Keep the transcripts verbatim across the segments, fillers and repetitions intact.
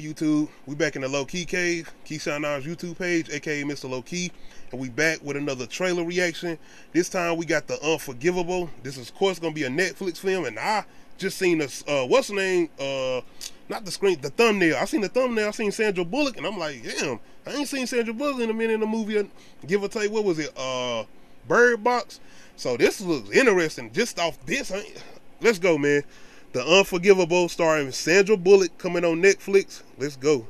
YouTube? We back in the Low Key Cave, Keyshawn Nine's YouTube page, aka Mister Low Key, and we back with another trailer reaction. This time we got The Unforgivable. This is, of course, gonna be a Netflix film, and I just seen this. Uh, what's the name? Uh, not the screen, the thumbnail. I seen the thumbnail. I seen Sandra Bullock, and I'm like, damn, I ain't seen Sandra Bullock in a minute in the movie. Give or take, what was it? Uh, Bird Box. So this looks interesting. Just off this, I let's go, man. The Unforgivable, starring Sandra Bullock, coming on Netflix. Let's go.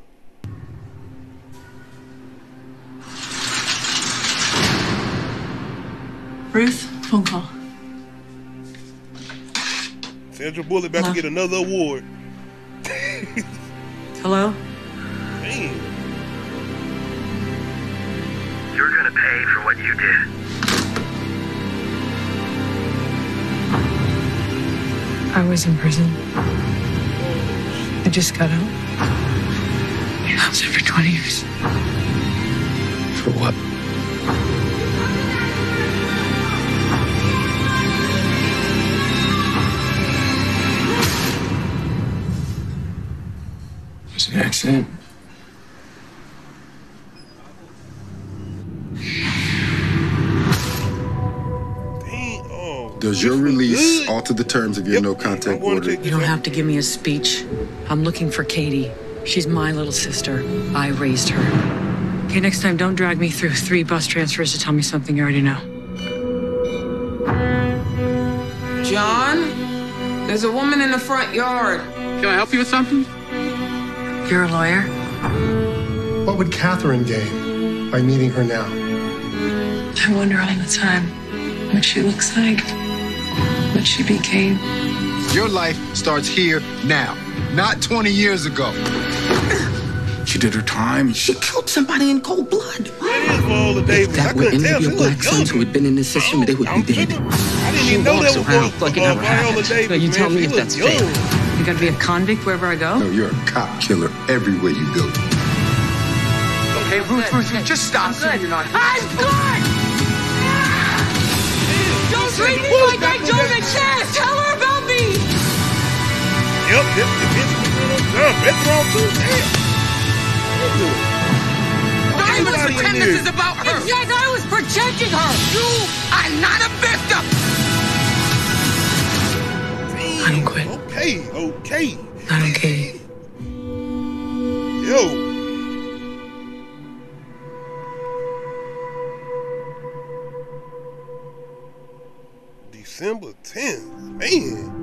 Ruth, phone call. Sandra Bullock about Hello? to get another award. Hello? Man. You're gonna pay for what you did. I was in prison. I just got out. I was there for twenty years. For what? It was an accident. Does your release alter the terms of your Yep. no contact order? You don't have to give me a speech. I'm looking for Katie. She's my little sister. I raised her. Okay, next time, don't drag me through three bus transfers to tell me something you already know. John, there's a woman in the front yard. Can I help you with something? You're a lawyer? What would Catherine gain by meeting her now? I wonder all the time what she looks like, what she became. Your life starts here now, not twenty years ago. She did her time. She killed somebody in cold blood. That is Viola Davis. I That were couldn't any tell. of She your black looked sons who younger. had been in this system, they would I'm be dead. tripping. I didn't She even know walks that was around like it uh, never Viola happened. Davis. So you man. tell me She if looked that's young. fake. You gotta be a convict wherever I go? No, you're a cop killer everywhere you go. Hey, Ruth, Ruth, Ruth, just stop. You're not. I'm good! Don't treat me like I don't exist! Tell her about me! Yep, this the bitch was on John. That's wrong too. Damn. Don't do it. Don't even Everybody in pretend there. this is about her! It's like I was protecting her! You are not a victim! I don't quit. Okay, okay. I don't care. Yo. December tenth, man.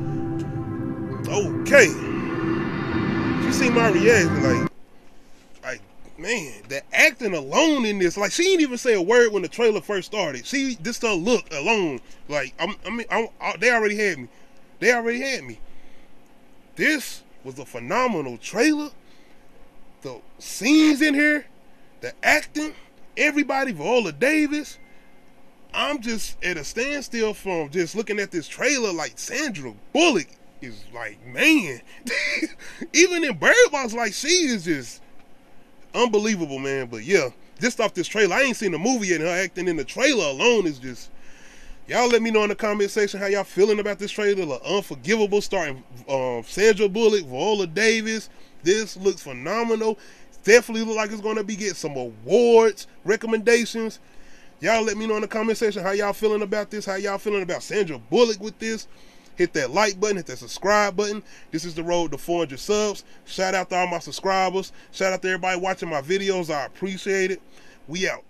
Okay. You see my reaction, like, like, man, the acting alone in this, like, she didn't even say a word when the trailer first started. She just her look alone, like, I'm, I mean, I, I, they already had me. They already had me. This was a phenomenal trailer. The scenes in here, the acting, everybody, Viola Davis. I'm just at a standstill from just looking at this trailer. Like, Sandra Bullock is like, man. Even in Bird Box, like, she is just unbelievable, man. But yeah, just off this trailer, I ain't seen the movie yet, and her acting in the trailer alone is just, y'all let me know in the comment section how y'all feeling about this trailer. The Unforgivable, starring um, Sandra Bullock, Viola Davis. This looks phenomenal. Definitely look like it's going to be getting some awards, recommendations. Y'all let me know in the comment section how y'all feeling about this, how y'all feeling about Sandra Bullock with this. Hit that like button, hit that subscribe button. This is the road to four hundred subs. Shout out to all my subscribers. Shout out to everybody watching my videos. I appreciate it. We out.